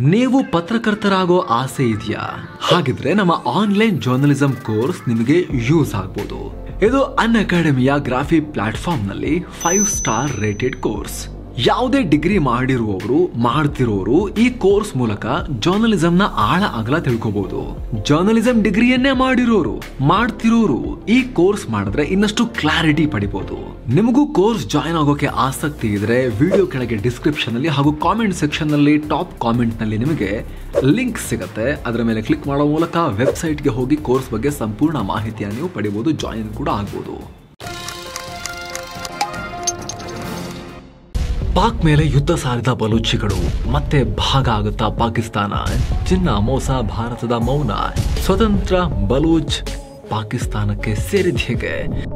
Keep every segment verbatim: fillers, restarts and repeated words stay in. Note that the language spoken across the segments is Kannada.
ನೀವು ಪತ್ರಕರ್ತರಾಗೋ ಆಸೆ ಇದೆಯಾ? ಹಾಗಿದ್ರೆ ನಮ್ಮ ಆನ್ಲೈನ್ ಜರ್ನಲಿಸಂ ಕೋರ್ಸ್ ನಿಮಗೆ ಯೂಸ್ ಆಗ್ಬೋದು. ಇದು ಅನ್ ಅಕಾಡೆಮಿಯ ಗ್ರಾಫಿ ಪ್ಲಾಟ್ಫಾರ್ಮ್ ನಲ್ಲಿ ಫೈವ್ ಸ್ಟಾರ್ ರೇಟೆಡ್ ಕೋರ್ಸ್. ಯಾವುದೇ ಡಿಗ್ರಿ ಮಾಡಿರುವವರು ಮಾಡ್ತಿರೋರು ಈ ಕೋರ್ಸ್ ಮೂಲಕ ಜರ್ನಲಿಸಂ ನ ಆಳ ಅಗಲ ತಿಳ್ಕೋಬಹುದು. ಜರ್ನಲಿಸಂ ಡಿಗ್ರಿಯನ್ನೇ ಮಾಡಿರೋರು ಮಾಡ್ತಿರೋರು ಈ ಕೋರ್ಸ್ ಮಾಡಿದ್ರೆ ಇನ್ನಷ್ಟು ಕ್ಲಾರಿಟಿ ಪಡಿಬಹುದು. ನಿಮಗೂ ಕೋರ್ಸ್ ಜಾಯಿನ್ ಆಗೋಕೆ ಆಸಕ್ತಿ ಇದ್ರೆ ವಿಡಿಯೋ ಕೆಳಗೆ ಡಿಸ್ಕ್ರಿಪ್ಷನ್ ಅಲ್ಲಿ ಹಾಗೂ ಕಾಮೆಂಟ್ ಸೆಕ್ಷನ್ ನಲ್ಲಿ ಟಾಪ್ ಕಾಮೆಂಟ್ ನಲ್ಲಿ ನಿಮಗೆ ಲಿಂಕ್ ಸಿಗುತ್ತೆ. ಅದರ ಮೇಲೆ ಕ್ಲಿಕ್ ಮಾಡೋ ಮೂಲಕ ವೆಬ್ಸೈಟ್ ಗೆ ಹೋಗಿ ಕೋರ್ಸ್ ಬಗ್ಗೆ ಸಂಪೂರ್ಣ ಮಾಹಿತಿಯನ್ನು ನೀವು ಪಡಿಬಹುದು, ಜಾಯಿನ್ ಕೂಡ ಆಗಬಹುದು. ಪಾಕ್ ಮೇಲೆ ಯುದ್ಧ ಸಾರಿದ ಬಲೂಚಿಗಳು ಮತ್ತೆ ಭಾಗ ಆಗುತ್ತಾ ಪಾಕಿಸ್ತಾನ. ಚಿನ್ನ ಮೋಸ ಭಾರತದ ಮೌನ. ಸ್ವತಂತ್ರ ಬಲೂಚ್ ಪಾಕಿಸ್ತಾನಕ್ಕೆ ಸೇರಿದ ಹೇಗೆ?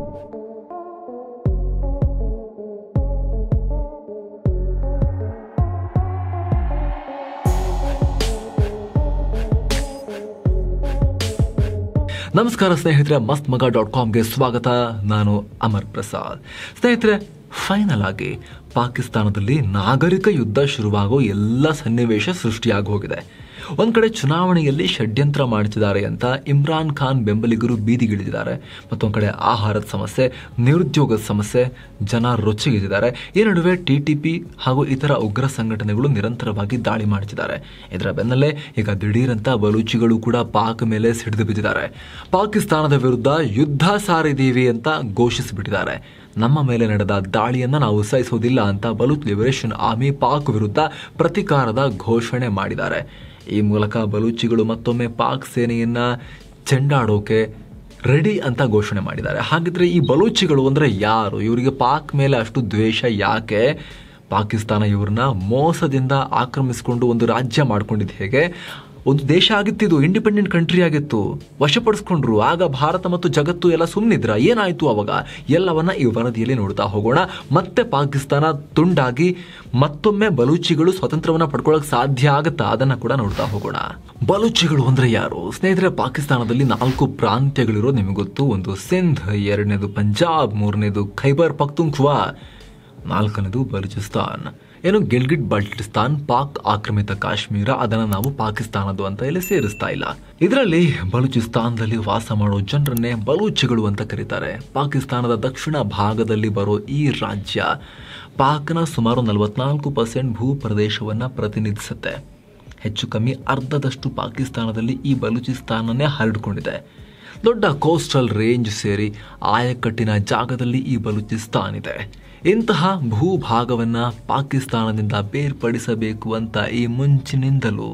ನಮಸ್ಕಾರ ಸ್ನೇಹಿತರೆ, ಮಸ್ತ್ ಮಗ ಡಾಟ್ ಕಾಮ್ಗೆ ಸ್ವಾಗತ. ನಾನು ಅಮರ್ ಪ್ರಸಾದ್. ಸ್ನೇಹಿತರೆ, ಫೈನಲ್ ಆಗಿ ಪಾಕಿಸ್ತಾನದಲ್ಲಿ ನಾಗರಿಕ ಯುದ್ಧ ಶುರುವಾಗೋ ಎಲ್ಲ ಸನ್ನಿವೇಶ ಸೃಷ್ಟಿಯಾಗಿ ಹೋಗಿದೆ. ಒಂದ್ ಕಡೆ ಚುನಾವಣೆಯಲ್ಲಿ ಷಡ್ಯಂತ್ರ ಮಾಡುತ್ತಿದ್ದಾರೆ ಅಂತ ಇಮ್ರಾನ್ ಖಾನ್ ಬೆಂಬಲಿಗರು ಬೀದಿಗಿಳಿದಿದ್ದಾರೆ. ಮತ್ತೊಂದ್ ಕಡೆ ಆಹಾರದ ಸಮಸ್ಯೆ, ನಿರುದ್ಯೋಗದ ಸಮಸ್ಯೆ, ಜನ ರೊಚ್ಚಿಗಿದ್ದಾರೆ. ಈ ನಡುವೆ ಟಿಟಿಪಿ ಹಾಗೂ ಇತರ ಉಗ್ರ ಸಂಘಟನೆಗಳು ನಿರಂತರವಾಗಿ ದಾಳಿ ಮಾಡುತ್ತಿದ್ದಾರೆ. ಇದರ ಬೆನ್ನಲ್ಲೇ ಈಗ ದಿಢೀರಂತ ಬಲೂಚಿಗಳು ಕೂಡ ಪಾಕ್ ಮೇಲೆ ಸಿಡಿದು ಬಿದ್ದಿದ್ದಾರೆ. ಪಾಕಿಸ್ತಾನದ ವಿರುದ್ಧ ಯುದ್ಧ ಸಾರಿದೀವಿ ಅಂತ ಘೋಷಿಸಿಬಿಟ್ಟಿದ್ದಾರೆ. ನಮ್ಮ ಮೇಲೆ ನಡೆದ ದಾಳಿಯನ್ನ ನಾವು ಸಹಿಸೋದಿಲ್ಲ ಅಂತ ಬಲೂಚ್ ಲಿಬರೇಷನ್ ಆರ್ಮಿ ಪಾಕ್ ವಿರುದ್ಧ ಪ್ರತಿಕಾರದ ಘೋಷಣೆ ಮಾಡಿದ್ದಾರೆ. ಈ ಮೂಲಕ ಬಲೂಚಿಗಳು ಮತ್ತೊಮ್ಮೆ ಪಾಕ್ ಸೇನೆಯನ್ನ ಚೆಂಡಾಡೋಕೆ ರೆಡಿ ಅಂತ ಘೋಷಣೆ ಮಾಡಿದ್ದಾರೆ. ಹಾಗಿದ್ರೆ ಈ ಬಲೂಚಿಗಳು ಅಂದ್ರೆ ಯಾರು? ಇವರಿಗೆ ಪಾಕ್ ಮೇಲೆ ಅಷ್ಟು ದ್ವೇಷ ಯಾಕೆ? ಪಾಕಿಸ್ತಾನ ಇವ್ರನ್ನ ಮೋಸದಿಂದ ಆಕ್ರಮಿಸಿಕೊಂಡು ಒಂದು ರಾಜ್ಯ ಮಾಡ್ಕೊಂಡಿದ್ದು ಹೇಗೆ? ಒಂದು ದೇಶ ಆಗಿತ್ತಿದು, ಇಂಡಿಪೆಂಡೆಂಟ್ ಕಂಟ್ರಿ ಆಗಿತ್ತು, ವಶಪಡಿಸ್ಕೊಂಡ್ರು. ಆಗ ಭಾರತ ಮತ್ತು ಜಗತ್ತು ಎಲ್ಲ ಸುಮ್ಮನಿದ್ರ? ಏನಾಯ್ತು ಅವಾಗ? ಎಲ್ಲವನ್ನ ಈ ವರದಿಯಲ್ಲಿ ನೋಡ್ತಾ ಹೋಗೋಣ. ಮತ್ತೆ ಪಾಕಿಸ್ತಾನ ತುಂಡಾಗಿ ಮತ್ತೊಮ್ಮೆ ಬಲೂಚಿಗಳು ಸ್ವತಂತ್ರವನ್ನ ಪಡ್ಕೊಳ್ಳೋಕೆ ಸಾಧ್ಯ ಆಗುತ್ತಾ? ಅದನ್ನ ಕೂಡ ನೋಡ್ತಾ ಹೋಗೋಣ. ಬಲೂಚಿಗಳು ಅಂದ್ರೆ ಯಾರು? ಸ್ನೇಹಿತರೆ, ಪಾಕಿಸ್ತಾನದಲ್ಲಿ ನಾಲ್ಕು ಪ್ರಾಂತ್ಯಗಳಿರೋ ನಿಮಗೆ ಗೊತ್ತು. ಒಂದು ಸಿಂಧ್, ಎರಡನೇದು ಪಂಜಾಬ್, ಮೂರನೇದು ಖೈಬರ್ ಪಖ್ತೂನ್ಖ್ವಾ, ನಾಲ್ಕನೇದು ಬಲೂಚಿಸ್ತಾನ್. ಏನು ಗಿಲ್ಗಿಟ್ ಬಾಲ್ಟಿಸ್ತಾನ್, ಪಾಕ್ ಆಕ್ರಮಿತ ಕಾಶ್ಮೀರ, ಅದನ್ನ ನಾವು ಪಾಕಿಸ್ತಾನದ್ದು ಅಂತ ಇಲ್ಲಿ ಸೇರಿಸ್ತಾ ಇಲ್ಲ. ಇದರಲ್ಲಿ ಬಲೂಚಿಸ್ತಾನದಲ್ಲಿ ವಾಸ ಮಾಡೋ ಜನರನ್ನೇ ಬಲೂಚಿಗಳು ಅಂತ ಕರೀತಾರೆ. ಪಾಕಿಸ್ತಾನದ ದಕ್ಷಿಣ ಭಾಗದಲ್ಲಿ ಬರೋ ಈ ರಾಜ್ಯ ಪಾಕ್ನ ಸುಮಾರು ನಲವತ್ನಾಲ್ಕು ಪರ್ಸೆಂಟ್ ಭೂ ಪ್ರದೇಶವನ್ನ ಪ್ರತಿನಿಧಿಸುತ್ತೆ. ಹೆಚ್ಚು ಕಮ್ಮಿ ಅರ್ಧದಷ್ಟು ಪಾಕಿಸ್ತಾನದಲ್ಲಿ ಈ ಬಲೂಚಿಸ್ತಾನನ್ನೇ ಹರಡಿಕೊಂಡಿದೆ. ದೊಡ್ಡ ಕೋಸ್ಟಲ್ ರೇಂಜ್ ಸೇರಿ ಆಯಕಟ್ಟಿನ ಜಾಗದಲ್ಲಿ ಈ ಬಲೂಚಿಸ್ತಾನ್ ಇದೆ. ಇಂತಹ ಭೂಭಾಗವನ್ನ ಪಾಕಿಸ್ತಾನದಿಂದ ಬೇರ್ಪಡಿಸಬೇಕು ಅಂತ ಈ ಮುಂಚಿನಿಂದಲೂ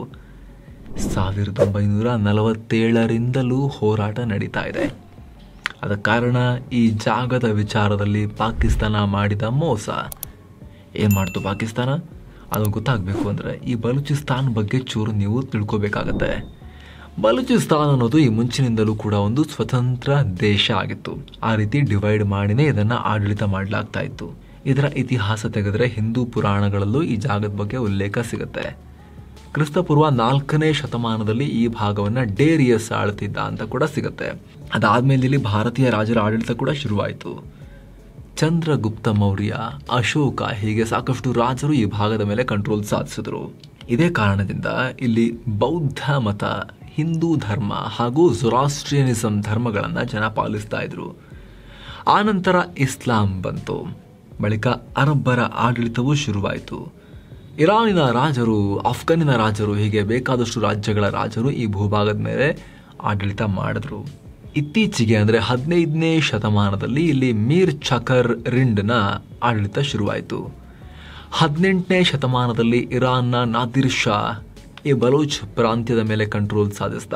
ಸಾವಿರದ ಒಂಬೈನೂರ ನಲವತ್ತೇಳರಿಂದಲೂ ಹೋರಾಟ ನಡೀತಾ ಇದೆ. ಅದ ಕಾರಣ ಈ ಜಾಗದ ವಿಚಾರದಲ್ಲಿ ಪಾಕಿಸ್ತಾನ ಮಾಡಿದ ಮೋಸ. ಏನ್ ಮಾಡ್ತು ಪಾಕಿಸ್ತಾನ? ಅದು ಗೊತ್ತಾಗಬೇಕು ಅಂದ್ರೆ ಈ ಬಲೂಚಿಸ್ತಾನ್ ಬಗ್ಗೆ ಚೂರು ನೀವು ತಿಳ್ಕೋಬೇಕಾಗತ್ತೆ. ಬಲೂಚಿಸ್ತಾನ್ ಅನ್ನೋದು ಈ ಮುಂಚಿನಿಂದಲೂ ಕೂಡ ಒಂದು ಸ್ವತಂತ್ರ ದೇಶ ಆಗಿತ್ತು. ಆ ರೀತಿ ಡಿವೈಡ್ ಮಾಡಿನೇ ಇದನ್ನ ಆಡಳಿತ ಮಾಡಲಾಗ್ತಾ ಇತ್ತು. ಇದರ ಇತಿಹಾಸ ತೆಗೆದ್ರೆ ಹಿಂದೂ ಪುರಾಣಗಳಲ್ಲೂ ಈ ಜಾಗದ ಬಗ್ಗೆ ಉಲ್ಲೇಖ ಸಿಗುತ್ತೆ. ಕ್ರಿಸ್ತಪೂರ್ವ ನಾಲ್ಕನೇ ಶತಮಾನದಲ್ಲಿ ಈ ಭಾಗವನ್ನ ಡೇರಿಯಸ್ ಆಳ್ತಿದ್ದ ಅಂತ ಕೂಡ ಸಿಗುತ್ತೆ. ಅದಾದ್ಮೇಲೆ ಇಲ್ಲಿ ಭಾರತೀಯ ರಾಜರ ಆಡಳಿತ ಕೂಡ ಶುರುವಾಯಿತು. ಚಂದ್ರಗುಪ್ತ ಮೌರ್ಯ, ಅಶೋಕ, ಹೀಗೆ ಸಾಕಷ್ಟು ರಾಜರು ಈ ಭಾಗದ ಮೇಲೆ ಕಂಟ್ರೋಲ್ ಸಾಧಿಸಿದ್ರು. ಇದೇ ಕಾರಣದಿಂದ ಇಲ್ಲಿ ಬೌದ್ಧ ಮತ, ಹಿಂದೂ ಧರ್ಮ ಹಾಗೂ ಜೊರಾಸ್ಟ್ರಿಯನಿಸಂ ಧರ್ಮಗಳನ್ನ ಜನ ಪಾಲಿಸ್ತಾ ಇದ್ರು. ಆನಂತರ ಇಸ್ಲಾಂ ಬಂತು. ಬಳಿಕ ಅರಬ್ಬರ ಆಡಳಿತವೂ ಶುರುವಾಯಿತು. ಇರಾನಿನ ರಾಜರು, ಅಫ್ಘಾನಿನ ರಾಜರು, ಹೀಗೆ ಬೇಕಾದಷ್ಟು ರಾಜ್ಯಗಳ ರಾಜರು ಈ ಭೂಭಾಗದ ಮೇಲೆ ಆಡಳಿತ ಮಾಡಿದ್ರು. ಇತ್ತೀಚೆಗೆ ಅಂದ್ರೆ ಹದಿನೈದನೇ ಶತಮಾನದಲ್ಲಿ ಇಲ್ಲಿ ಮೀರ್ ಚಕರ್ ರಿಂಡ್ನ ಆಡಳಿತ ಶುರುವಾಯಿತು. ಹದಿನೆಂಟನೇ ಶತಮಾನದಲ್ಲಿ ಇರಾನ್ನ ನಾದಿರ್ ಶಾ ಈ ಬಲೂಚ್ ಪ್ರಾಂತ್ಯದ ಮೇಲೆ ಕಂಟ್ರೋಲ್ ಸಾಧಿಸಿದ.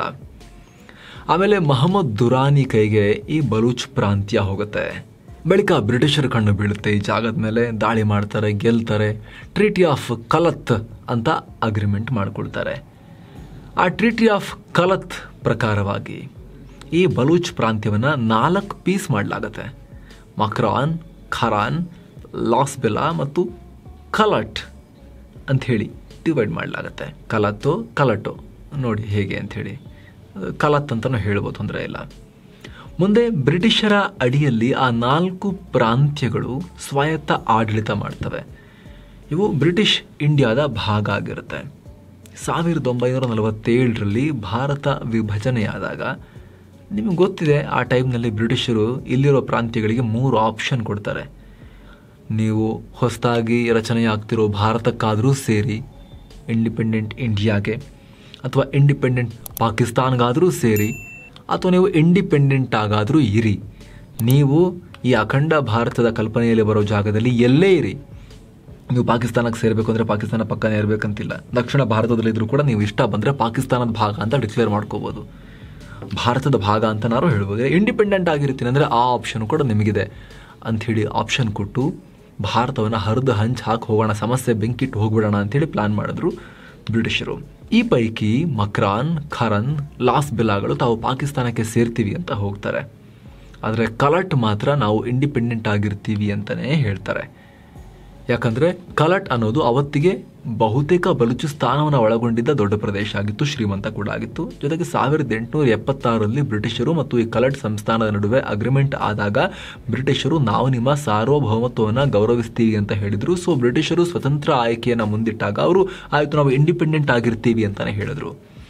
ಆಮೇಲೆ ಮಹಮ್ಮದ್ ದುರಾನಿ ಕೈಗೆ ಈ ಬಲೂಚ್ ಪ್ರಾಂತ್ಯ ಹೋಗುತ್ತೆ. ಬಳಿಕ ಬ್ರಿಟಿಷರ ಕಣ್ಣು ಬೀಳುತ್ತೆ. ಈ ಜಾಗದ ಮೇಲೆ ದಾಳಿ ಮಾಡ್ತಾರೆ, ಗೆಲ್ತಾರೆ. ಟ್ರೀಟಿ ಆಫ್ ಕಲತ್ ಅಂತ ಅಗ್ರಿಮೆಂಟ್ ಮಾಡ್ಕೊಳ್ತಾರೆ. ಆ ಟ್ರೀಟಿ ಆಫ್ ಕಲತ್ ಪ್ರಕಾರವಾಗಿ ಈ ಬಲೂಚ್ ಪ್ರಾಂತ್ಯವನ್ನ ನಾಲ್ಕು ಪೀಸ್ ಮಾಡಲಾಗತ್ತೆ. ಮಕ್ರಾನ್, ಖರಾನ್, ಲಾಸ್ಬೆಲಾ ಮತ್ತು ಕಲಟ್ ಅಂತ ಹೇಳಿ ಡಿವೈಡ್ ಮಾಡಲಾಗತ್ತೆ. ಕಲತ್ತು, ಕಲಟು ನೋಡಿ ಹೇಗೆ ಅಂತ ಹೇಳಿ ಕಲತ್ ಅಂತಲೂ ಹೇಳ್ಬೋದು, ತೊಂದರೆ ಇಲ್ಲ. ಮುಂದೆ ಬ್ರಿಟಿಷರ ಅಡಿಯಲ್ಲಿ ಆ ನಾಲ್ಕು ಪ್ರಾಂತ್ಯಗಳು ಸ್ವಾಯತ್ತ ಆಡಳಿತ ಮಾಡ್ತವೆ. ಇವು ಬ್ರಿಟಿಷ್ ಇಂಡಿಯಾದ ಭಾಗ ಆಗಿರುತ್ತೆ. ಸಾವಿರದ ಒಂಬೈನೂರ ನಲವತ್ತೇಳರಲ್ಲಿ ಭಾರತ ವಿಭಜನೆಯಾದಾಗ ನಿಮಗೆ ಗೊತ್ತಿದೆ, ಆ ಟೈಮ್ನಲ್ಲಿ ಬ್ರಿಟಿಷರು ಇಲ್ಲಿರೋ ಪ್ರಾಂತ್ಯಗಳಿಗೆ ಮೂರು ಆಪ್ಷನ್ ಕೊಡ್ತಾರೆ. ನೀವು ಹೊಸದಾಗಿ ರಚನೆಯಾಗ್ತಿರೋ ಭಾರತಕ್ಕಾದರೂ ಸೇರಿ ಇಂಡಿಪೆಂಡೆಂಟ್ ಇಂಡಿಯಾಗೆ, ಅಥವಾ ಇಂಡಿಪೆಂಡೆಂಟ್ ಪಾಕಿಸ್ತಾನ್ಗಾದರೂ ಸೇರಿ, ಅಥವಾ ನೀವು ಇಂಡಿಪೆಂಡೆಂಟ್ ಆಗಾದರೂ ಇರಿ. ನೀವು ಈ ಅಖಂಡ ಭಾರತದ ಕಲ್ಪನೆಯಲ್ಲಿ ಬರೋ ಜಾಗದಲ್ಲಿ ಎಲ್ಲೇ ಇರಿ. ನೀವು ಪಾಕಿಸ್ತಾನಕ್ಕೆ ಸೇರಬೇಕು ಅಂದರೆ ಪಾಕಿಸ್ತಾನ ಪಕ್ಕನೇ ಇರಬೇಕಂತಿಲ್ಲ. ದಕ್ಷಿಣ ಭಾರತದಲ್ಲಿದ್ದರೂ ಕೂಡ ನೀವು ಇಷ್ಟ ಬಂದರೆ ಪಾಕಿಸ್ತಾನದ ಭಾಗ ಅಂತ ಡಿಕ್ಲೇರ್ ಮಾಡ್ಕೋಬೋದು, ಭಾರತದ ಭಾಗ ಅಂತನಾರು ಹೇಳ್ಬೋದು. ಇಂಡಿಪೆಂಡೆಂಟ್ ಆಗಿರ್ತೀನಿ ಅಂದರೆ ಆ ಆಪ್ಷನ್ ಕೂಡ ನಿಮಗಿದೆ ಅಂಥೇಳಿ ಆಪ್ಷನ್ ಕೊಟ್ಟು ಭಾರತವನ್ನು ಹರಿದು ಹಂಚು ಹಾಕಿ ಹೋಗೋಣ, ಸಮಸ್ಯೆ ಬೆಂಕಿಟ್ಟು ಹೋಗ್ಬಿಡೋಣ ಅಂಥೇಳಿ ಪ್ಲಾನ್ ಮಾಡಿದ್ರು ಬ್ರಿಟಿಷರು. ಈ ಪೈಕಿ ಮಕ್ರಾನ್, ಖರನ್, ಲಾಸ್ ಬೆಲಾಗಳು ತಾವು ಪಾಕಿಸ್ತಾನಕ್ಕೆ ಸೇರ್ತೀವಿ ಅಂತ ಹೋಗ್ತಾರೆ. ಆದರೆ ಕಲಟ್ ಮಾತ್ರ ನಾವು ಇಂಡಿಪೆಂಡೆಂಟ್ ಆಗಿರ್ತೀವಿ ಅಂತಲೇ ಹೇಳ್ತಾರೆ. ಯಾಕಂದರೆ ಕಲಟ್ ಅನ್ನೋದು ಅವತ್ತಿಗೆ ಬಹುತೇಕ ಬಲೂಚಿಸ್ತಾನವನ್ನು ಒಳಗೊಂಡಿದ್ದ ದೊಡ್ಡ ಪ್ರದೇಶ ಆಗಿತ್ತು, ಶ್ರೀಮಂತ ಕೂಡ ಆಗಿತ್ತು. ಜೊತೆಗೆ ಸಾವಿರದ ಎಂಟುನೂರ ಎಪ್ಪತ್ತಾರರಲ್ಲಿ ಬ್ರಿಟಿಷರು ಮತ್ತು ಈ ಕಲಟ್ ಸಂಸ್ಥಾನದ ನಡುವೆ ಅಗ್ರಿಮೆಂಟ್ ಆದಾಗ ಬ್ರಿಟಿಷರು ನಾವು ನಿಮ್ಮ ಸಾರ್ವಭೌಮತ್ವವನ್ನು ಗೌರವಿಸ್ತೀವಿ ಅಂತ ಹೇಳಿದರು. ಸೊ ಬ್ರಿಟಿಷರು ಸ್ವತಂತ್ರ ಆಯ್ಕೆಯನ್ನು ಮುಂದಿಟ್ಟಾಗ ಅವರು ಆಯಿತು ನಾವು ಇಂಡಿಪೆಂಡೆಂಟ್ ಆಗಿರ್ತೀವಿ ಅಂತಲೇ ಹೇಳಿದ್ರು.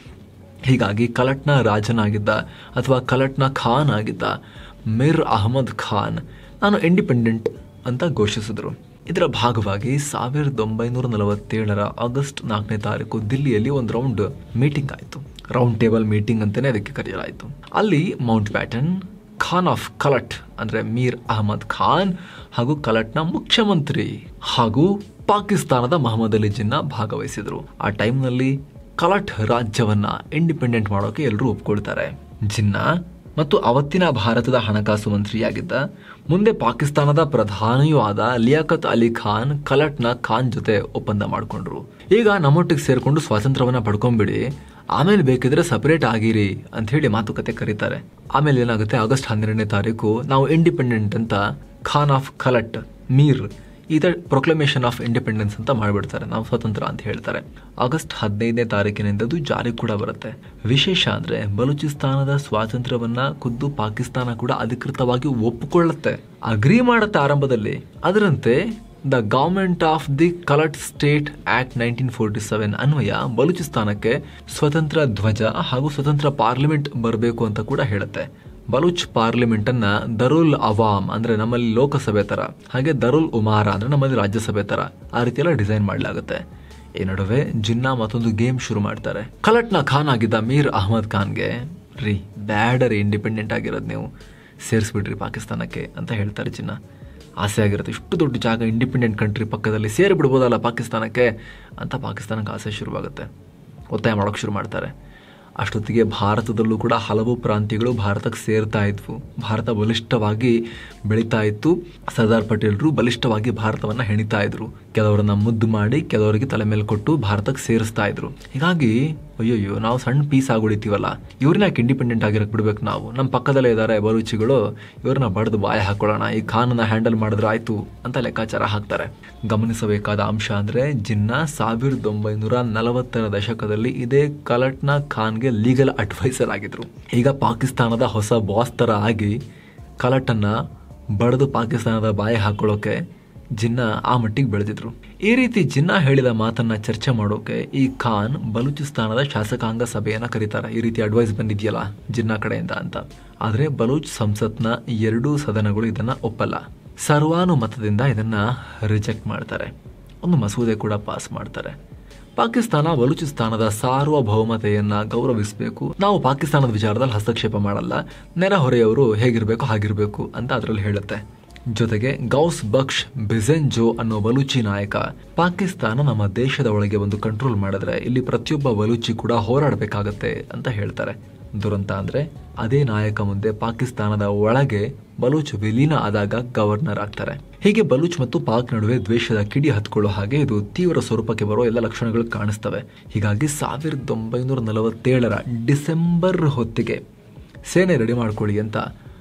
ಹೀಗಾಗಿ ಕಲಟ್ನ ರಾಜನಾಗಿದ್ದ ಅಥವಾ ಕಲಟ್ನ ಖಾನ್ ಆಗಿದ್ದ ಮಿರ್ ಅಹಮದ್ ಖಾನ್ ನಾನು ಇಂಡಿಪೆಂಡೆಂಟ್ ಅಂತ ಘೋಷಿಸಿದ್ರು. ಇದರ ಭಾಗವಾಗಿ ಸಾವಿರದ ಒಂಬೈನೂರ ನಲವತ್ತೇಳರ ಆಗಸ್ಟ್ ನಾಲ್ಕನೇ ತಾರೀಕು ದಿಲ್ಲಿಯಲ್ಲಿ ಒಂದು ರೌಂಡ್ ಮೀಟಿಂಗ್ ಆಯಿತು. ರೌಂಡ್ ಟೇಬಲ್ ಮೀಟಿಂಗ್ ಅಂತಲೇ ಅದಕ್ಕೆ ಕರೆಯಲಾಯಿತು. ಅಲ್ಲಿ Mountbatten, Khan of Kalat ಅಂದರೆ ಮೀರ್ ಅಹಮದ್ ಖಾನ್ ಹಾಗೂ ಕಲಟ್ನ ಮುಖ್ಯಮಂತ್ರಿ ಹಾಗೂ ಪಾಕಿಸ್ತಾನದ ಮೊಹಮ್ಮದ್ ಅಲಿ ಜಿನ್ನಾ ಭಾಗವಹಿಸಿದರು. ಆ ಟೈಮ್ನಲ್ಲಿ ಕಲಟ್ ರಾಜ್ಯವನ್ನ ಇಂಡಿಪೆಂಡೆಂಟ್ ಮಾಡೋಕೆ ಎಲ್ಲರೂ ಒಪ್ಕೊಳ್ತಾರೆ. ಜಿನ್ನಾ ಮತ್ತು ಅವತ್ತಿನ ಭಾರತದ ಹಣಕಾಸು ಮಂತ್ರಿಯಾಗಿದ್ದ, ಮುಂದೆ ಪಾಕಿಸ್ತಾನದ ಪ್ರಧಾನಿಯೂ ಆದ ಲಿಯಾಕತ್ ಅಲಿ ಖಾನ್ ಕಲಟ್ನ ಖಾನ್ ಜೊತೆ ಒಪ್ಪಂದ ಮಾಡಿಕೊಂಡ್ರು. ಈಗ ನಮ್ಮೊಟ್ಟಿಗೆ ಸೇರ್ಕೊಂಡು ಸ್ವಾತಂತ್ರ್ಯವನ್ನ ಪಡ್ಕೊಂಡ್ಬಿಡಿ, ಆಮೇಲೆ ಬೇಕಿದ್ರೆ ಸಪರೇಟ್ ಆಗಿರಿ ಅಂತ ಹೇಳಿ ಮಾತುಕತೆ ಕರೀತಾರೆ. ಆಮೇಲೆ ಏನಾಗುತ್ತೆ, ಆಗಸ್ಟ್ ಹನ್ನೆರಡನೇ ತಾರೀಕು ನಾವು ಇಂಡಿಪೆಂಡೆಂಟ್ ಅಂತ ಖಾನ್ ಆಫ್ ಕಲಟ್ ಮೀರ್ ಇದ ಪ್ರೊಕ್ಲಮೇಷನ್ ಆಫ್ ಇಂಡಿಪೆಂಡೆನ್ಸ್ ಅಂತ ಮಾಡಿಬಿಡ್ತಾರೆ, ನಾವು ಸ್ವತಂತ್ರ ಅಂತ ಹೇಳ್ತಾರೆ. ಆಗಸ್ಟ್ ಹದಿನೈದನೇ ತಾರೀಕಿನಿಂದದು ಜಾರಿ ಕೂಡ ಬರುತ್ತೆ. ವಿಶೇಷ ಅಂದರೆ ಬಲೂಚಿಸ್ತಾನದ ಸ್ವಾತಂತ್ರ್ಯವನ್ನ ಖುದ್ದು ಪಾಕಿಸ್ತಾನ ಕೂಡ ಅಧಿಕೃತವಾಗಿ ಒಪ್ಪಿಕೊಳ್ಳುತ್ತೆ, ಅಗ್ರಿ ಮಾಡುತ್ತೆ ಆರಂಭದಲ್ಲಿ. ಅದರಂತೆ the government of the Kalat state act nineteen forty seven ಅನ್ವಯ ಬಲೂಚಿಸ್ತಾನಕ್ಕೆ ಸ್ವತಂತ್ರ ಧ್ವಜ ಹಾಗೂ ಸ್ವತಂತ್ರ ಪಾರ್ಲಿಮೆಂಟ್ ಬರಬೇಕು ಅಂತ ಕೂಡ ಹೇಳುತ್ತೆ. ಬಲೂಚ್ ಪಾರ್ಲಿಮೆಂಟ್ ಅನ್ನ ದರುಲ್ ಅವಾಮ್ ಅಂದ್ರೆ ನಮ್ಮಲ್ಲಿ ಲೋಕಸಭೆ ತರ, ಹಾಗೆ ದರುಲ್ ಉಮಾರ ಅಂದ್ರೆ ನಮ್ಮಲ್ಲಿ ರಾಜ್ಯಸಭೆ ತರ, ಆ ರೀತಿ ಎಲ್ಲ ಡಿಸೈನ್ ಮಾಡಲಾಗುತ್ತೆ. ಈ ನಡುವೆ ಜಿನ್ನಾ ಮತ್ತೊಂದು ಗೇಮ್ ಶುರು ಮಾಡ್ತಾರೆ. ಕಲಟ್ನ ಖಾನ್ ಆಗಿದ್ದ ಮೀರ್ ಅಹಮದ್ ಖಾನ್ಗೆ, ರೀ ಬ್ಯಾಡರಿ ಇಂಡಿಪೆಂಡೆಂಟ್ ಆಗಿರೋದು, ನೀವು ಸೇರಿಸ್ಬಿಡ್ರಿ ಪಾಕಿಸ್ತಾನಕ್ಕೆ ಅಂತ ಹೇಳ್ತಾರೆ. ಜಿನ್ನಾ ಆಸೆ ಆಗಿರುತ್ತೆ, ಇಷ್ಟು ದೊಡ್ಡ ಜಾಗ ಇಂಡಿಪೆಂಡೆಂಟ್ ಕಂಟ್ರಿ ಪಕ್ಕದಲ್ಲಿ ಸೇರಿಬಿಡ್ಬೋದಲ್ಲ ಪಾಕಿಸ್ತಾನಕ್ಕೆ ಅಂತ ಪಾಕಿಸ್ತಾನಕ್ಕೆ ಆಸೆ ಶುರುವಾಗುತ್ತೆ. ಒತ್ತಾಯ ಮಾಡೋಕೆ ಶುರು ಮಾಡ್ತಾರೆ. ಅಷ್ಟೊತ್ತಿಗೆ ಭಾರತದಲ್ಲೂ ಕೂಡ ಹಲವು ಪ್ರಾಂತ್ಯಗಳು ಭಾರತಕ್ಕೆ ಸೇರ್ತಾ ಇದ್ವು. ಭಾರತ ಬಲಿಷ್ಠವಾಗಿ ಬೆಳೀತಾ ಇತ್ತು. ಸರ್ದಾರ್ ಪಟೇಲ್ರು ಬಲಿಷ್ಠವಾಗಿ ಭಾರತವನ್ನು ಹೆಣಿತಾ ಇದ್ರು. ಕೆಲವರನ್ನ ಮುದ್ದು ಮಾಡಿ ಕೆಲವರಿಗೆ ತಲೆ ಮೇಲೆ ಕೊಟ್ಟು ಭಾರತಕ್ಕೆ ಸೇರಿಸ್ತಾ ಇದ್ರು. ಹೀಗಾಗಿ ಅಯ್ಯೋಯ್ಯೋ ನಾವು ಸಣ್ಣ ಪೀಸ್ ಆಗುಳಿತೀವಲ್ಲ, ಇವ್ರನ್ನ ಯಾಕೆ ಇಂಡಿಪೆಂಡೆಂಟ್ ಆಗಿರಕ್ಕೆ ಬಿಡ್ಬೇಕು, ನಾವು ನಮ್ಮ ಪಕ್ಕದಲ್ಲೇ ಇದ್ದಾರೆ ಬಲೂಚಿಗಳು, ಇವ್ರನ್ನ ಬಡ್ದು ಬಾಯ ಹಾಕೊಳ್ಳೋಣ, ಈ ಖಾನನ್ನ ಹ್ಯಾಂಡಲ್ ಮಾಡಿದ್ರೆ ಆಯ್ತು ಅಂತ ಲೆಕ್ಕಾಚಾರ ಹಾಕ್ತಾರೆ. ಗಮನಿಸಬೇಕಾದ ಅಂಶ ಅಂದ್ರೆ ಜಿನ್ನಾ ಸಾವಿರದ ಒಂಬೈನೂರ ನಲವತ್ತರ ದಶಕದಲ್ಲಿ ಇದೇ ಕಲಟ್ನ ಖಾನ್ಗೆ ಲೀಗಲ್ ಅಡ್ವೈಸರ್ ಆಗಿದ್ರು. ಈಗ ಪಾಕಿಸ್ತಾನದ ಹೊಸ ಬಾಸ್ ತರ ಆಗಿ ಕಲಟನ್ನ ಬಡ್ದು ಪಾಕಿಸ್ತಾನದ ಬಾಯಿ ಹಾಕೊಳ್ಳೋಕೆ ಜಿನ್ನಾ ಆ ಮಟ್ಟಿಗೆ ಬೆಳೆದಿದ್ರು. ಈ ರೀತಿ ಜಿನ್ನಾ ಹೇಳಿದ ಮಾತನ್ನ ಚರ್ಚೆ ಮಾಡೋಕೆ ಈ ಖಾನ್ ಬಲೂಚಿಸ್ತಾನದ ಶಾಸಕಾಂಗ ಸಭೆಯನ್ನ ಕರೀತಾರೆ. ಈ ರೀತಿ ಅಡ್ವೈಸ್ ಬಂದಿದೆಯಲ್ಲ ಜಿನ್ನಾ ಕಡೆಯಿಂದ ಅಂತ. ಆದ್ರೆ ಬಲೂಚ್ ಸಂಸತ್ನ ಎರಡೂ ಸದನಗಳು ಇದನ್ನ ಒಪ್ಪಲ್ಲ. ಸರ್ವಾನುಮತದಿಂದ ಇದನ್ನ ರಿಜೆಕ್ಟ್ ಮಾಡ್ತಾರೆ. ಒಂದು ಮಸೂದೆ ಕೂಡ ಪಾಸ್ ಮಾಡ್ತಾರೆ. ಪಾಕಿಸ್ತಾನ ಬಲೂಚಿಸ್ತಾನದ ಸಾರ್ವಭೌಮತೆಯನ್ನ ಗೌರವಿಸಬೇಕು, ನಾವು ಪಾಕಿಸ್ತಾನದ ವಿಚಾರದಲ್ಲಿ ಹಸ್ತಕ್ಷೇಪ ಮಾಡಲ್ಲ, ನೆರೆಹೊರೆಯವರು ಹೇಗಿರ್ಬೇಕು ಹಾಗಿರ್ಬೇಕು ಅಂತ ಅದರಲ್ಲಿ ಹೇಳುತ್ತೆ. ಜೊತೆಗೆ ಗೌಸ್ ಬಕ್ಷ್ ಬಿಜೆಂಜೋ ಅನ್ನೋ ಬಲೂಚಿ ನಾಯಕ, ಪಾಕಿಸ್ತಾನ ನಮ್ಮ ದೇಶದ ಒಳಗೆ ಒಂದು ಕಂಟ್ರೋಲ್ ಮಾಡಿದ್ರೆ ಇಲ್ಲಿ ಪ್ರತಿಯೊಬ್ಬ ಬಲೂಚಿ ಕೂಡ ಹೋರಾಡಬೇಕಾಗತ್ತೆ ಅಂತ ಹೇಳ್ತಾರೆ. ದುರಂತ ಅಂದ್ರೆ ಅದೇ ನಾಯಕ ಮುಂದೆ ಪಾಕಿಸ್ತಾನದ ಒಳಗೆ ಬಲೂಚ್ ವಿಲೀನ ಆದಾಗ ಗವರ್ನರ್ ಆಗ್ತಾರೆ. ಹೀಗೆ ಬಲೂಚ್ ಮತ್ತು ಪಾಕ್ ನಡುವೆ ದ್ವೇಷದ ಕಿಡಿ ಹತ್ಕೊಳ್ಳೋ ಹಾಗೆ ಇದು ತೀವ್ರ ಸ್ವರೂಪಕ್ಕೆ ಬರೋ ಎಲ್ಲ ಲಕ್ಷಣಗಳು ಕಾಣಿಸ್ತವೆ. ಹೀಗಾಗಿ ಸಾವಿರದ ಒಂಬೈನೂರ ನಲವತ್ತೇಳರ ಡಿಸೆಂಬರ್ ಹೊತ್ತಿಗೆ ಸೇನೆ ರೆಡಿ ಮಾಡ್ಕೊಳ್ಳಿ ಅಂತ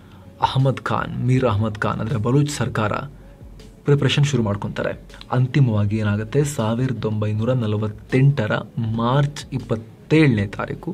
ಅಹಮದ್ ಖಾನ್, ಮೀರ್ ಅಹಮದ್ ಖಾನ್ ಅಂದ್ರೆ ಬಲೂಚ್ ಸರ್ಕಾರ ಪ್ರಿಪರೇಷನ್ ಶುರು ಮಾಡ್ಕೊತಾರೆ. ಅಂತಿಮವಾಗಿ ಏನಾಗುತ್ತೆ, ಸಾವಿರದ ಒಂಬೈನೂರ ನಲವತ್ತೆಂಟರ ಮಾರ್ಚ್ ಇಪ್ಪತ್ತೇಳನೇ ತಾರೀಕು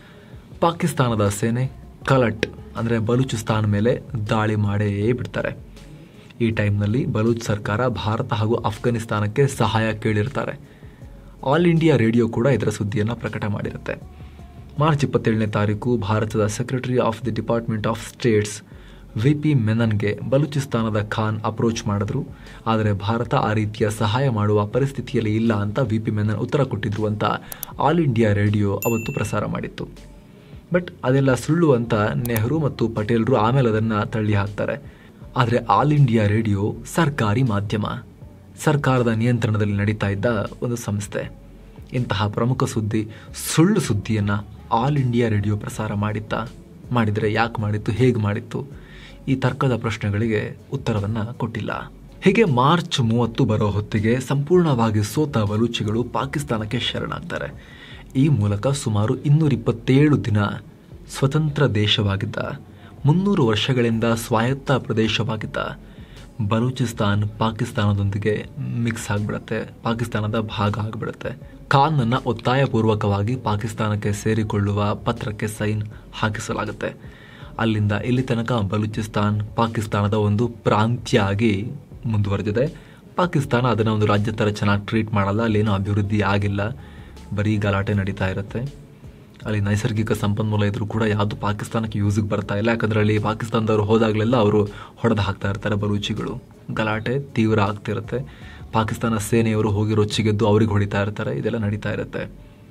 ಪಾಕಿಸ್ತಾನದ ಸೇನೆ ಕಲಟ್ ಅಂದರೆ ಬಲೂಚಿಸ್ತಾನ ಮೇಲೆ ದಾಳಿ ಮಾಡೇ ಬಿಡ್ತಾರೆ. ಈ ಟೈಮ್ನಲ್ಲಿ ಬಲೂಚ್ ಸರ್ಕಾರ ಭಾರತ ಹಾಗೂ ಅಫ್ಘಾನಿಸ್ತಾನಕ್ಕೆ ಸಹಾಯ ಕೇಳಿರ್ತಾರೆ. ಆಲ್ ಇಂಡಿಯಾ ರೇಡಿಯೋ ಕೂಡ ಇದರ ಸುದ್ದಿಯನ್ನು ಪ್ರಕಟ ಮಾಡಿರುತ್ತೆ. ಮಾರ್ಚ್ ಇಪ್ಪತ್ತೇಳನೇ ತಾರೀಕು ಭಾರತದ secretary of the department of states V P ಮೆನನ್ಗೆ ಬಲೂಚಿಸ್ತಾನದ ಖಾನ್ ಅಪ್ರೋಚ್ ಮಾಡಿದ್ರು. ಆದರೆ ಭಾರತ ಆ ರೀತಿಯ ಸಹಾಯ ಮಾಡುವ ಪರಿಸ್ಥಿತಿಯಲ್ಲಿ ಇಲ್ಲ ಅಂತ ವಿ ಪಿ ಮೆನನ್ ಉತ್ತರ ಕೊಟ್ಟಿದ್ರು ಅಂತ ಆಲ್ ಇಂಡಿಯಾ ರೇಡಿಯೋ ಅವತ್ತು ಪ್ರಸಾರ ಮಾಡಿತ್ತು. ಬಟ್ ಅದೆಲ್ಲ ಸುಳ್ಳು ಅಂತ ನೆಹರು ಮತ್ತು ಪಟೇಲ್ರು ಆಮೇಲೆ ಅದನ್ನು ತಳ್ಳಿ ಹಾಕ್ತಾರೆ. ಆದರೆ ಆಲ್ ಇಂಡಿಯಾ ರೇಡಿಯೋ ಸರ್ಕಾರಿ ಮಾಧ್ಯಮ, ಸರ್ಕಾರದ ನಿಯಂತ್ರಣದಲ್ಲಿ ನಡೀತಾ ಇದ್ದ ಒಂದು ಸಂಸ್ಥೆ. ಇಂತಹ ಪ್ರಮುಖ ಸುದ್ದಿ, ಸುಳ್ಳು ಸುದ್ದಿಯನ್ನು ಆಲ್ ಇಂಡಿಯಾ ರೇಡಿಯೋ ಪ್ರಸಾರ ಮಾಡಿತ್ತಾ? ಮಾಡಿದರೆ ಯಾಕೆ ಮಾಡಿತ್ತು, ಹೇಗೆ ಮಾಡಿತ್ತು? ಈ ತರ್ಕದ ಪ್ರಶ್ನೆಗಳಿಗೆ ಉತ್ತರವನ್ನು ಕೊಟ್ಟಿಲ್ಲ. ಹೀಗೆ ಮಾರ್ಚ್ ಮೂವತ್ತು ಬರೋ ಹೊತ್ತಿಗೆ ಸಂಪೂರ್ಣವಾಗಿ ಸೋತ ಬಲೂಚಿಗಳು ಪಾಕಿಸ್ತಾನಕ್ಕೆ ಶರಣಾಗ್ತಾರೆ. ಈ ಮೂಲಕ ಸುಮಾರು ಇನ್ನೂರ ಇಪ್ಪತ್ತೇಳು ದಿನ ಸ್ವತಂತ್ರ ದೇಶವಾಗಿದ್ದ, ಮುನ್ನೂರು ವರ್ಷಗಳಿಂದ ಸ್ವಾಯತ್ತ ಪ್ರದೇಶವಾಗಿದ್ದ ಬಲೂಚಿಸ್ತಾನ್ ಪಾಕಿಸ್ತಾನದೊಂದಿಗೆ ಮಿಕ್ಸ್ ಆಗಿಬಿಡುತ್ತೆ, ಪಾಕಿಸ್ತಾನದ ಭಾಗ ಆಗಿಬಿಡುತ್ತೆ. ಖಾನ್ನನ್ನು ಒತ್ತಾಯಪೂರ್ವಕವಾಗಿ ಪಾಕಿಸ್ತಾನಕ್ಕೆ ಸೇರಿಕೊಳ್ಳುವ ಪತ್ರಕ್ಕೆ ಸೈನ್ ಹಾಕಿಸಲಾಗುತ್ತೆ. ಅಲ್ಲಿಂದ ಇಲ್ಲಿ ತನಕ ಬಲೂಚಿಸ್ತಾನ್ ಪಾಕಿಸ್ತಾನದ ಒಂದು ಪ್ರಾಂತ್ಯ ಆಗಿ ಮುಂದುವರೆದಿದೆ. ಪಾಕಿಸ್ತಾನ ಅದನ್ನು ಒಂದು ರಾಜ್ಯ ಥರ ಚೆನ್ನಾಗಿ ಟ್ರೀಟ್ ಮಾಡಲ್ಲ, ಅಲ್ಲೇನೂ ಅಭಿವೃದ್ಧಿ ಆಗಿಲ್ಲ, ಬರೀ ಗಲಾಟೆ ನಡೀತಾ ಇರುತ್ತೆ. ಅಲ್ಲಿ ನೈಸರ್ಗಿಕ ಸಂಪನ್ಮೂಲ ಇದ್ರೂ ಕೂಡ ಯಾವುದು ಪಾಕಿಸ್ತಾನಕ್ಕೆ ಯೂಸಿಗೆ ಬರ್ತಾ ಇಲ್ಲ. ಯಾಕಂದರೆ ಅಲ್ಲಿ ಪಾಕಿಸ್ತಾನದವರು ಹೋದಾಗಲೆಲ್ಲ ಅವರು ಹೊಡೆದು ಹಾಕ್ತಾ ಇರ್ತಾರೆ ಬಲೂಚಿಗಳು. ಗಲಾಟೆ ತೀವ್ರ ಆಗ್ತಿರುತ್ತೆ. ಪಾಕಿಸ್ತಾನ ಸೇನೆಯವರು ಹೋಗಿ ರೊಚ್ಚಿಗೆದ್ದು ಅವ್ರಿಗೆ ಹೊಡಿತಾ ಇರ್ತಾರೆ. ಇದೆಲ್ಲ ನಡೀತಾ ಇರುತ್ತೆ.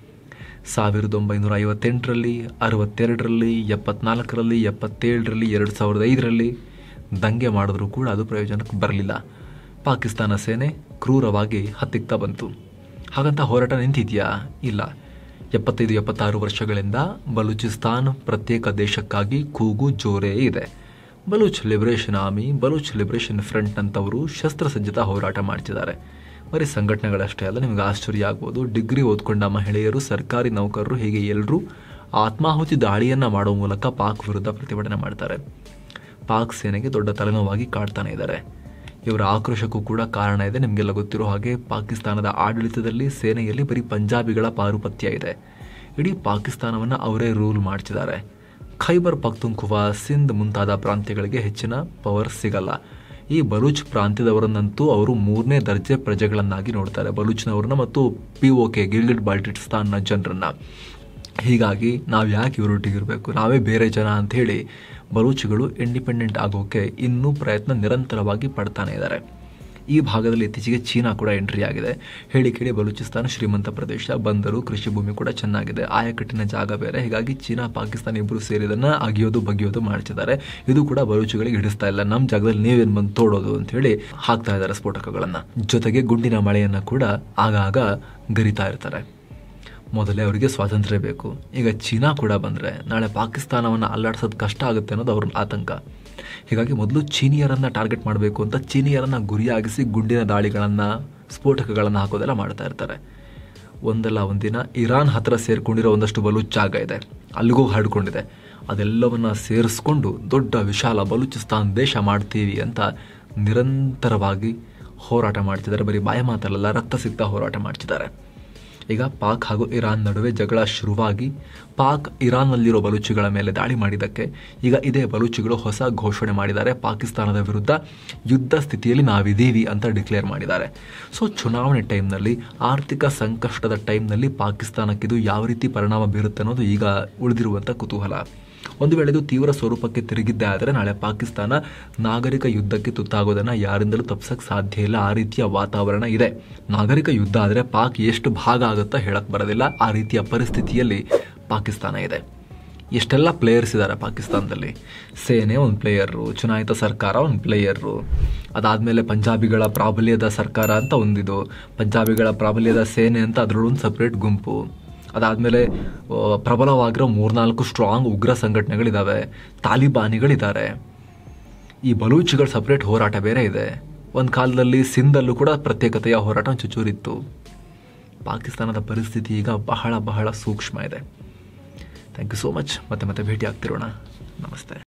ಸಾವಿರದ ಒಂಬೈನೂರ ಐವತ್ತೆಂಟರಲ್ಲಿ, ಅರವತ್ತೆರಡರಲ್ಲಿ, ಎಪ್ಪತ್ನಾಲ್ಕರಲ್ಲಿ, ಎಪ್ಪತ್ತೇಳರಲ್ಲಿ, ಎರಡು ಸಾವಿರದ ಐದರಲ್ಲಿ ದಂಗೆ ಮಾಡಿದ್ರೂ ಕೂಡ ಅದು ಪ್ರಯೋಜನಕ್ಕೆ ಬರಲಿಲ್ಲ. ಪಾಕಿಸ್ತಾನ ಸೇನೆ ಕ್ರೂರವಾಗಿ ಹತ್ತಿಕ್ತಾ ಬಂತು. ಹಾಗಂತ ಹೋರಾಟ ನಿಂತಿದೆಯಾ? ಇಲ್ಲ. ಎಪ್ಪತ್ತೈದು ಎಪ್ಪತ್ತಾರು ವರ್ಷಗಳಿಂದ ಬಲೂಚಿಸ್ತಾನ್ ಪ್ರತ್ಯೇಕ ದೇಶಕ್ಕಾಗಿ ಕೂಗು ಜೋರೇ ಇದೆ. Baloch liberation army, Baloch liberation front ಅಂತವರು ಶಸ್ತ್ರಸಜ್ಜಿತ ಹೋರಾಟ ಮಾಡ್ತಿದ್ದಾರೆ. ಬರೀ ಸಂಘಟನೆಗಳಷ್ಟೇ ಅಲ್ಲ, ನಿಮಗೆ ಆಶ್ಚರ್ಯ ಆಗ್ಬೋದು, ಡಿಗ್ರಿ ಓದ್ಕೊಂಡ ಮಹಿಳೆಯರು, ಸರ್ಕಾರಿ ನೌಕರರು, ಹೀಗೆ ಎಲ್ಲರೂ ಆತ್ಮಾಹುತಿ ದಾಳಿಯನ್ನು ಮಾಡೋ ಮೂಲಕ ಪಾಕ್ ವಿರುದ್ಧ ಪ್ರತಿಭಟನೆ ಮಾಡ್ತಾರೆ. ಪಾಕ್ ಸೇನೆಗೆ ದೊಡ್ಡ ತಲೆನೋವಾಗಿ ಕಾಡ್ತಾನೆ ಇದ್ದಾರೆ. ಇವರ ಆಕ್ರೋಶಕ್ಕೂ ಕೂಡ ಕಾರಣ ಇದೆ. ನಿಮಗೆಲ್ಲ ಗೊತ್ತಿರೋ ಹಾಗೆ ಪಾಕಿಸ್ತಾನದ ಆಡಳಿತದಲ್ಲಿ, ಸೇನೆಯಲ್ಲಿ ಬರೀ ಪಂಜಾಬಿಗಳ ಪಾರುಪತ್ಯ ಇದೆ. ಇಡೀ ಪಾಕಿಸ್ತಾನವನ್ನು ಅವರೇ ರೂಲ್ ಮಾಡ್ತಿದ್ದಾರೆ. ಖೈಬರ್ ಪಖ್ತೂನ್ಖ್ವಾ, ಸಿಂಧ್ ಮುಂತಾದ ಪ್ರಾಂತ್ಯಗಳಿಗೆ ಹೆಚ್ಚಿನ ಪವರ್ ಸಿಗಲ್ಲ. ಈ ಬಲೂಚ್ ಪ್ರಾಂತ್ಯದವರನ್ನಂತೂ ಅವರು ಮೂರನೇ ದರ್ಜೆ ಪ್ರಜೆಗಳನ್ನಾಗಿ ನೋಡ್ತಾರೆ, ಬಲೂಚ್ನವ್ರನ್ನ ಮತ್ತು ಪಿ ಒ ಕೆ ಗಿಲ್ಗಿಟ್ ಬಾಲ್ಟಿಸ್ತಾನ್ನ ಜನರನ್ನ. ಹೀಗಾಗಿ ನಾವು ಯಾಕೆ ಇವರೊಟ್ಟಿಗಿರಬೇಕು, ನಾವೇ ಬೇರೆ ಜನ ಅಂಥೇಳಿ ಬಲೂಚಿಗಳು ಇಂಡಿಪೆಂಡೆಂಟ್ ಆಗೋಕ್ಕೆ ಇನ್ನೂ ಪ್ರಯತ್ನ ನಿರಂತರವಾಗಿ ಪಡ್ತಾನೆ ಇದ್ದಾರೆ. ಈ ಭಾಗದಲ್ಲಿ ಇತ್ತೀಚೆಗೆ ಚೀನಾ ಕೂಡ ಎಂಟ್ರಿ ಆಗಿದೆ. ಹೇಳಿ ಕೇಳಿ ಬಲೂಚಿಸ್ತಾನ ಶ್ರೀಮಂತ ಪ್ರದೇಶ, ಬಂದರು, ಕೃಷಿ ಭೂಮಿ ಕೂಡ ಚೆನ್ನಾಗಿದೆ, ಆಯಕಟ್ಟಿನ ಜಾಗ ಬೇರೆ. ಹೀಗಾಗಿ ಚೀನಾ ಪಾಕಿಸ್ತಾನ ಇಬ್ಬರು ಸೇರಿದನ್ನು ಅಗಿಯೋದು ಬಗೆಯೋದು ಮಾಡ್ತಿದ್ದಾರೆ. ಇದು ಕೂಡ ಬಲೂಚಿಗಳಿಗೆ ಹಿಡಿಸ್ತಾ ಇಲ್ಲ. ನಮ್ಮ ಜಾಗದಲ್ಲಿ ನೀವೇನು ಬಂದು ತೋಡೋದು ಅಂತ ಹೇಳಿ ಹಾಕ್ತಾ ಇದ್ದಾರೆ ಸ್ಫೋಟಕಗಳನ್ನು. ಜೊತೆಗೆ ಗುಂಡಿನ ಮಳೆಯನ್ನು ಕೂಡ ಆಗಾಗ ಗರಿತಾ ಇರ್ತಾರೆ. ಮೊದಲೇ ಅವರಿಗೆ ಸ್ವಾತಂತ್ರ್ಯ ಬೇಕು. ಈಗ ಚೀನಾ ಕೂಡ ಬಂದರೆ ನಾಳೆ ಪಾಕಿಸ್ತಾನವನ್ನು ಅಲ್ಲಾಡಿಸೋದು ಕಷ್ಟ ಆಗುತ್ತೆ ಅನ್ನೋದು ಅವ್ರ ಆತಂಕ. ಹೀಗಾಗಿ ಮೊದಲು ಚೀನಿಯರನ್ನು ಟಾರ್ಗೆಟ್ ಮಾಡಬೇಕು ಅಂತ ಚೀನಿಯರನ್ನು ಗುರಿಯಾಗಿಸಿ ಗುಂಡಿನ ದಾಳಿಗಳನ್ನು, ಸ್ಫೋಟಕಗಳನ್ನು ಹಾಕೋದೆಲ್ಲ ಮಾಡ್ತಾ ಇರ್ತಾರೆ. ಒಂದಲ್ಲ ಒಂದಿನ ಇರಾನ್ ಹತ್ರ ಸೇರಿಕೊಂಡಿರೋ ಒಂದಷ್ಟು ಬಲೂಚ್ ಜಾಗ ಇದೆ, ಅಲ್ಲಿಗೂ ಹರಡ್ಕೊಂಡಿದೆ. ಅದೆಲ್ಲವನ್ನು ಸೇರಿಸ್ಕೊಂಡು ದೊಡ್ಡ ವಿಶಾಲ ಬಲೂಚಿಸ್ತಾನ್ ದೇಶ ಮಾಡ್ತೀವಿ ಅಂತ ನಿರಂತರವಾಗಿ ಹೋರಾಟ ಮಾಡ್ತಿದ್ದಾರೆ. ಬರೀ ಬಾಯ ಮಾತಲ್ಲ, ರಕ್ತ ಸಿಕ್ತ ಹೋರಾಟ ಮಾಡ್ತಿದ್ದಾರೆ. ಈಗ ಪಾಕ್ ಹಾಗೂ ಇರಾನ್ ನಡುವೆ ಜಗಳ ಶುರುವಾಗಿ ಪಾಕ್ ಇರಾನ್ನಲ್ಲಿರೋ ಬಲೂಚಿಗಳ ಮೇಲೆ ದಾಳಿ ಮಾಡಿದ್ದಕ್ಕೆ ಈಗ ಇದೇ ಬಲೂಚಿಗಳು ಹೊಸ ಘೋಷಣೆ ಮಾಡಿದ್ದಾರೆ. ಪಾಕಿಸ್ತಾನದ ವಿರುದ್ಧ ಯುದ್ಧ ಸ್ಥಿತಿಯಲ್ಲಿ ನಾವಿದ್ದೀವಿ ಅಂತ ಡಿಕ್ಲೇರ್ ಮಾಡಿದ್ದಾರೆ. ಸೊ ಚುನಾವಣೆ ಟೈಮ್ನಲ್ಲಿ, ಆರ್ಥಿಕ ಸಂಕಷ್ಟದ ಟೈಮ್ನಲ್ಲಿ ಪಾಕಿಸ್ತಾನಕ್ಕಿದು ಯಾವ ರೀತಿ ಪರಿಣಾಮ ಬೀರುತ್ತೆ ಅನ್ನೋದು ಈಗ ಉಳಿದಿರುವಂಥ ಕುತೂಹಲ. ಒಂದು ವೇಳೆ ಇದು ತೀವ್ರ ಸ್ವರೂಪಕ್ಕೆ ತಿರುಗಿದ್ದೇ ಆದರೆ ನಾಳೆ ಪಾಕಿಸ್ತಾನ ನಾಗರಿಕ ಯುದ್ಧಕ್ಕೆ ತುತ್ತಾಗೋದನ್ನು ಯಾರಿಂದಲೂ ತಪ್ಪಿಸಕ್ಕೆ ಸಾಧ್ಯ ಇಲ್ಲ. ಆ ರೀತಿಯ ವಾತಾವರಣ ಇದೆ. ನಾಗರಿಕ ಯುದ್ಧ ಆದರೆ ಪಾಕ್ ಎಷ್ಟು ಭಾಗ ಆಗುತ್ತಾ ಹೇಳಕ್ಕೆ ಬರೋದಿಲ್ಲ. ಆ ರೀತಿಯ ಪರಿಸ್ಥಿತಿಯಲ್ಲಿ ಪಾಕಿಸ್ತಾನ ಇದೆ. ಎಷ್ಟೆಲ್ಲ ಪ್ಲೇಯರ್ಸ್ ಇದ್ದಾರೆ ಪಾಕಿಸ್ತಾನದಲ್ಲಿ. ಸೇನೆ ಒಂದು ಪ್ಲೇಯರು, ಚುನಾಯಿತ ಸರ್ಕಾರ ಒಂದು ಪ್ಲೇಯರು, ಅದಾದಮೇಲೆ ಪಂಜಾಬಿಗಳ ಪ್ರಾಬಲ್ಯದ ಸರ್ಕಾರ ಅಂತ ಒಂದಿದು, ಪಂಜಾಬಿಗಳ ಪ್ರಾಬಲ್ಯದ ಸೇನೆ ಅಂತ ಅದರಲ್ಲೊಂದು ಸಪ್ರೇಟ್ ಗುಂಪು, ಅದಾದಮೇಲೆ ಪ್ರಬಲವಾಗಿರೋ ಮೂರ್ನಾಲ್ಕು ಸ್ಟ್ರಾಂಗ್ ಉಗ್ರ ಸಂಘಟನೆಗಳಿದ್ದಾವೆ, ತಾಲಿಬಾನಿಗಳಿದ್ದಾರೆ. ಈ ಬಲೂಚಿಗಳ ಸಪ್ರೇಟ್ ಹೋರಾಟ ಬೇರೆ ಇದೆ. ಒಂದು ಕಾಲದಲ್ಲಿ ಸಿಂಧಲ್ಲೂ ಕೂಡ ಪ್ರತ್ಯೇಕತೆಯ ಹೋರಾಟ ಚುಚೂರಿತ್ತು. ಪಾಕಿಸ್ತಾನದ ಪರಿಸ್ಥಿತಿ ಈಗ ಬಹಳ ಬಹಳ ಸೂಕ್ಷ್ಮ ಇದೆ. Thank you so much. ಮತ್ತೆ ಮತ್ತೆ ಭೇಟಿ ಆಗ್ತಿರೋಣ. ನಮಸ್ತೆ.